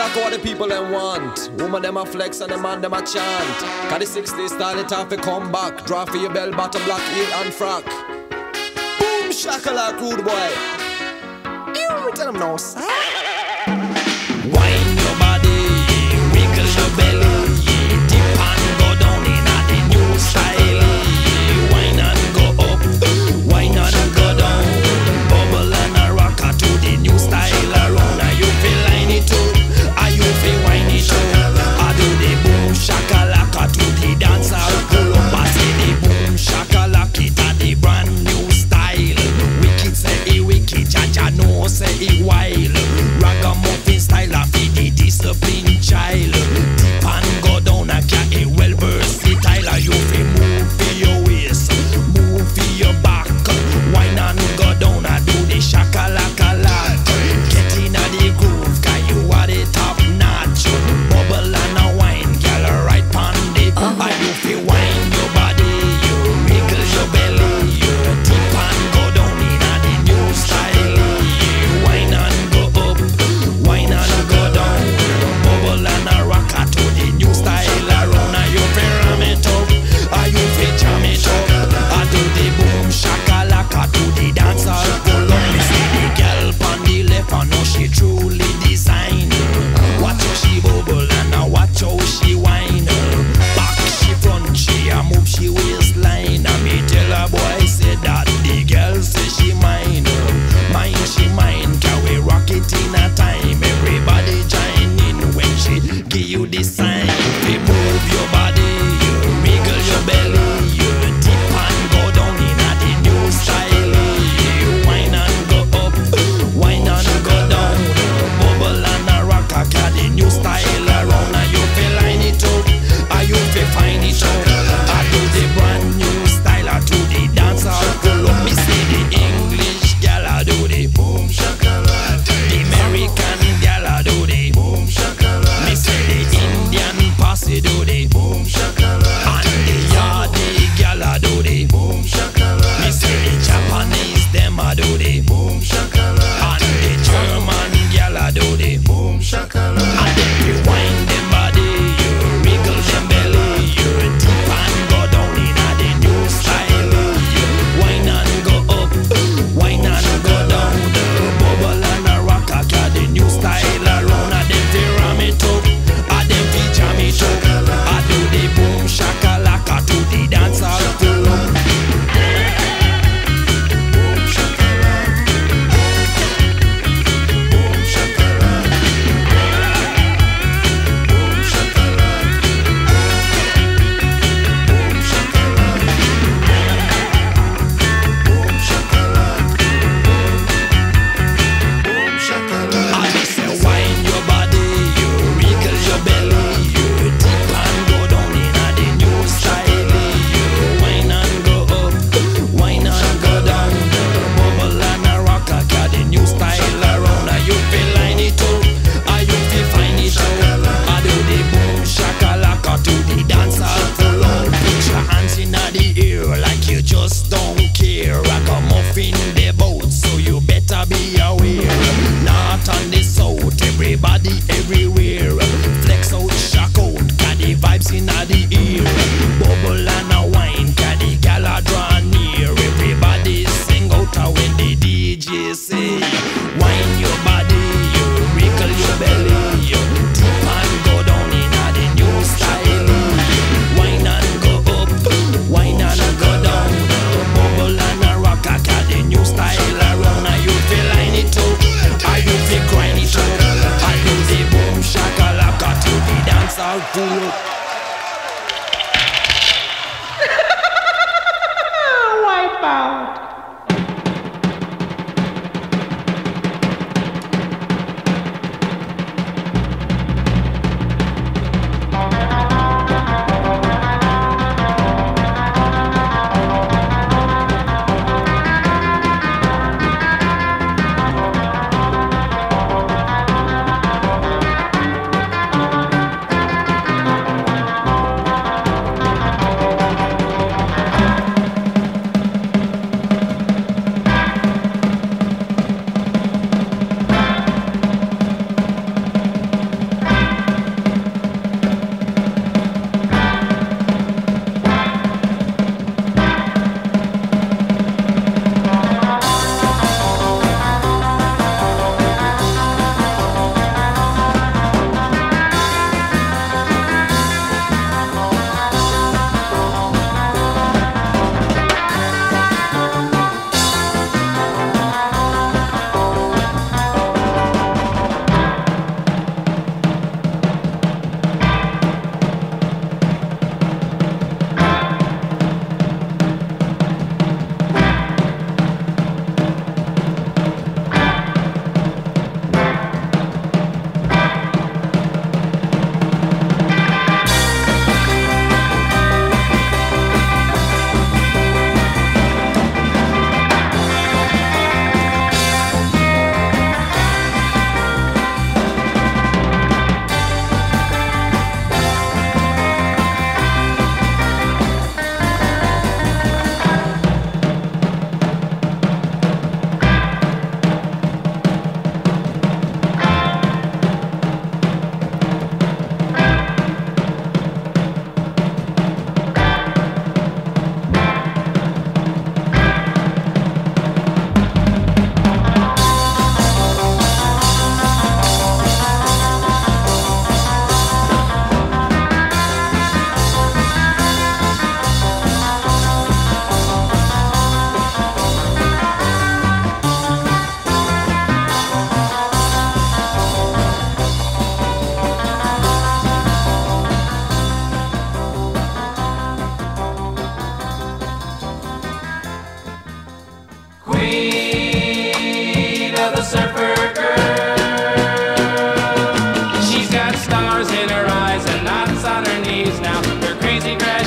shakalaka what the people them want. Woman them a flex and the man them a chant. Cause the 60s style it have to come back. Draw for your bell bottom, black heel and frock. Boom shakalaka rude boy. You tell them no, sir. Wine your body, wiggle your belly, dip and go down in a the new style. Wine and go up, wine and go down, bubble and a rocker to the new style around. Are you feel line it up? Are you feel wine it up? I do the boom shakalaka to the dancer. Pull up and say the boom shakalaka it a the brand new style. Wicked say it wicked, Jaja no say it wild. Ragamuffin style of it.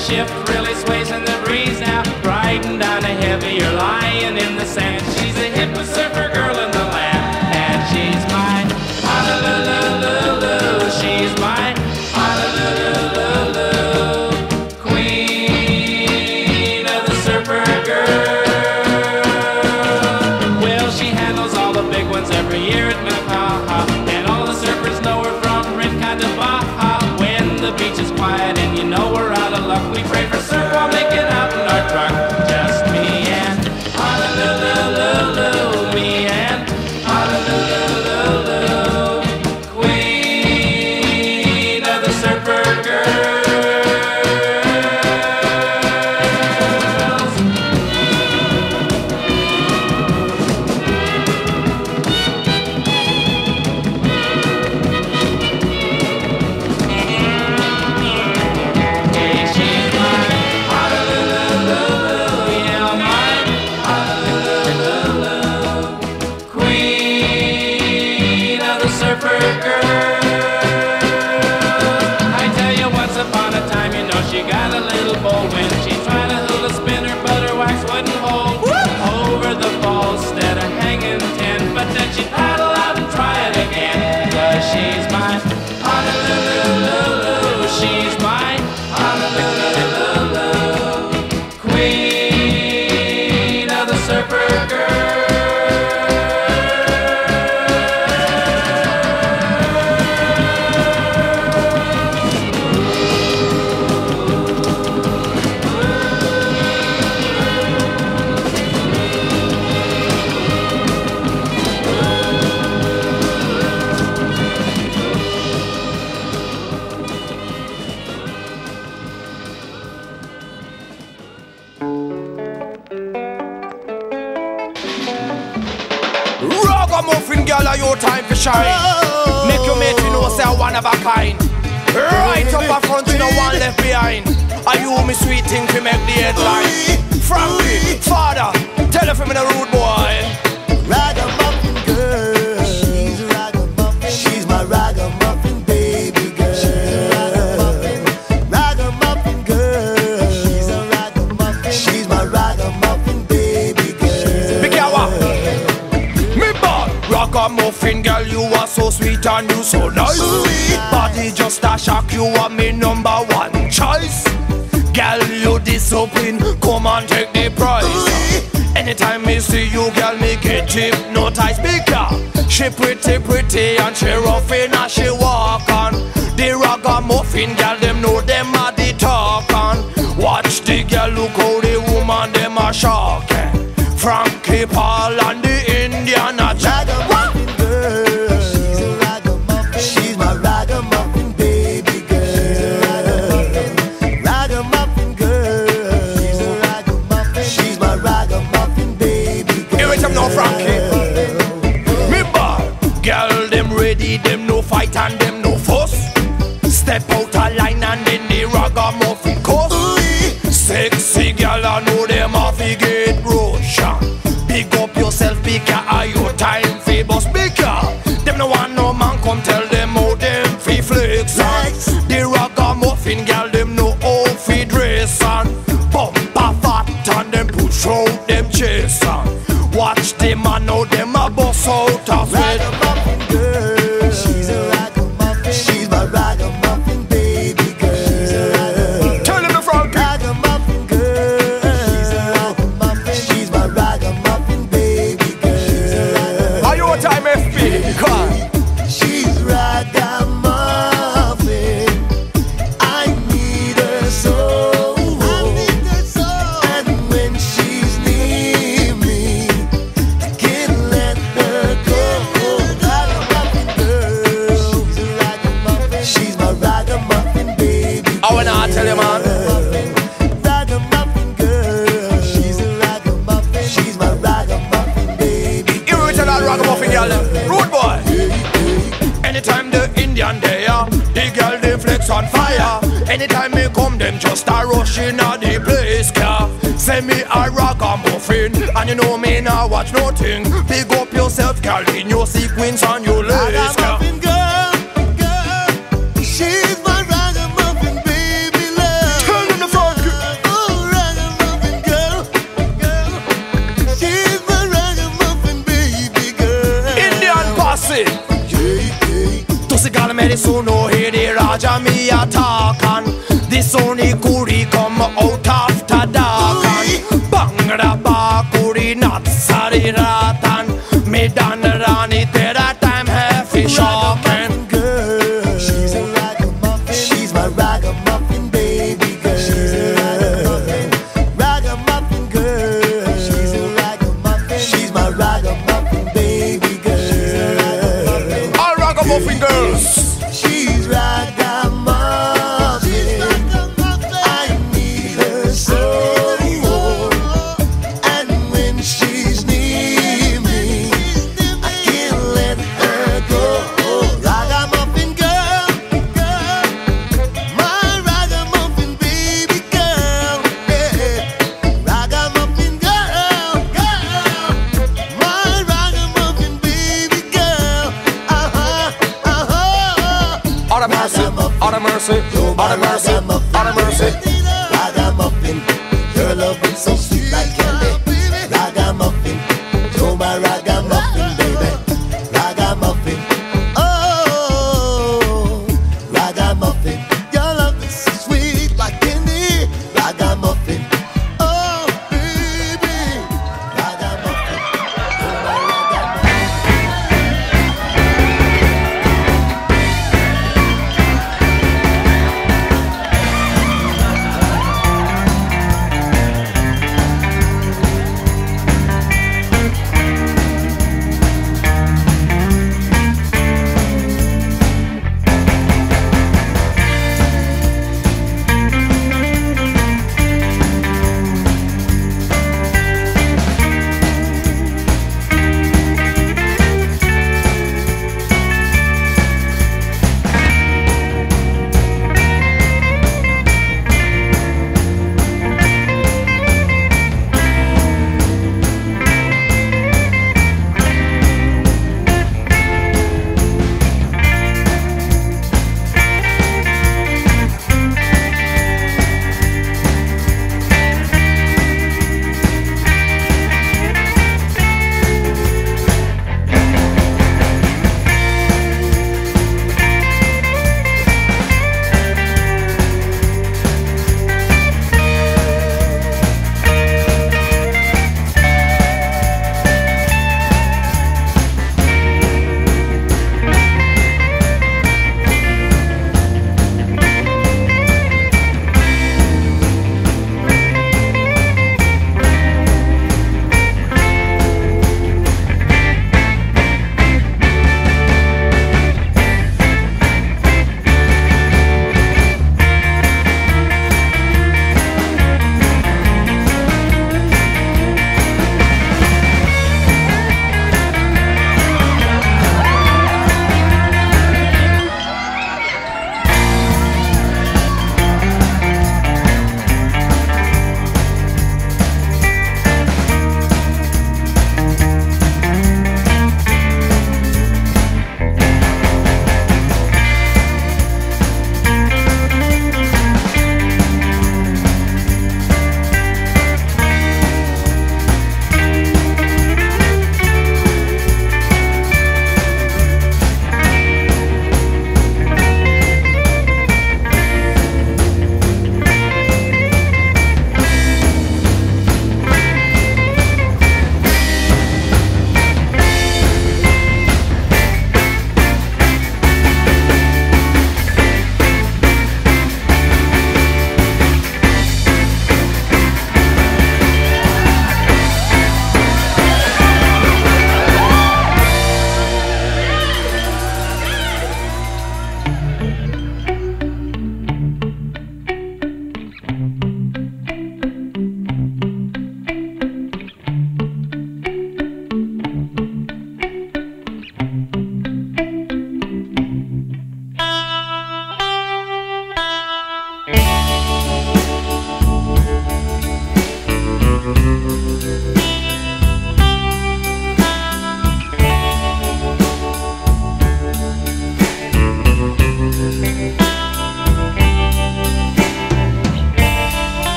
shift really sways in the breeze now. Riding down a heavy, you're lying in the sand. She's a hip surfer girl in the land, and she's mine. Honolulu, she's mine. Honolulu, queen of the surfer girl. Well, she handles all the big ones every year at Makaha, and all the surfers know her from Rinca to Baja. When the beach is quiet and you know we're out of luck, we pray for surf while making out in our truck. Just me and Honolulu, me and Honolulu, queen of the surfer girls. Hey, she's mine, Honolulu, yeah, mine, Honolulu, queen of the surfer girl. I tell you, once upon a time, you know she got a little bold when she tried to hula spin her, but her wax wouldn't hold. Over the falls instead of hanging 10, but then she'd paddle out and try it again. 'Cause she's mine, Honolulu, she's mine, Honolulu, queen of the surfer girl. Ragamuffin girl, are your time to shine. Make your mate you know say one of a kind. Right up a front, you know one left behind. Are you me sweet thing to make the headline? Frankie, father, tell her from the rude boy. Ragamuffin girl, she's a ragamuffin. She's my ragamuffin baby girl. Ragamuffin girl, she's a ragamuffin. She's my ragamuffin baby girl. Big yawa. Me bad ragamuffin girl, you are so sweet and you so nice. Body just a shock, you are me number one choice. Girl, you discipline, come and take the prize. Anytime me see you, girl, me get hypnotized. Because she pretty and she rough in as she walk on. The ragamuffin girl, them know them are the talk on. Watch the girl, look how the woman them are shocking. Frankie Paul and the Indian are Ragamuffin girl, she's a ragamuffin. She's my ragamuffin baby girl. Ragamuffin girl, she's a ragamuffin. She's my ragamuffin baby girl. Here it come now, Frankie. Me bad girl, them ready, them no fight and them no fuss. Step out a line and then the ragamuffin coast. Sexy girl, I know them off get Russian. Big up yourself, because are your time fi boss bigger. Them no want no man come tell them how them fi flex on. The ragamuffin girl, them know how fi dress on. Bumper fat and them push out them chest on. Watch them and now them a bust out a sweat. Ragamuffin girl, she's a ragamuffin. She's my ragamuffin baby girl. Tell them the Frankie. Ragamuffin girl, she's a ragamuffin. She's my ragamuffin baby girl. Are your time FP? Come. She's ragamuffin. I need her so. And when she's near me, I can't let her go. Ragamuffin girl, she's a ragamuffin. She's my ragamuffin baby. I wanna tell you, man. Ragamuffin girl, she's a ragamuffin. She's my ragamuffin baby. Original ragamuffin girl, rude boy. Anytime the Indian they are, the girl they flex on fire. Anytime me come, them just a rush in a the place car. Say me a ragamuffin, and you know me now watch nothing. Big up yourself, girl, in your sequins and your lace car. Ragamuffin girl, girl, she's my ragamuffin baby love. Tell them the front. the nuts of the rotten. Me done run it till that time heavy shocking. Girl, she's a ragamuffin. She's my ragamuffin baby girl. She's a ragamuffin girl. She's a ragamuffin. She's my ragamuffin baby girl. All ragamuffin girls. She's ragamuffin. I need her so. And when she's near me, I can't let her go. Ragamuffin girl, my ragamuffin baby girl. Yeah. Ragamuffin girl, my ragamuffin baby girl. All the mercy, all the mercy, all the mercy, all the mercy. Ragamuffin, your love is so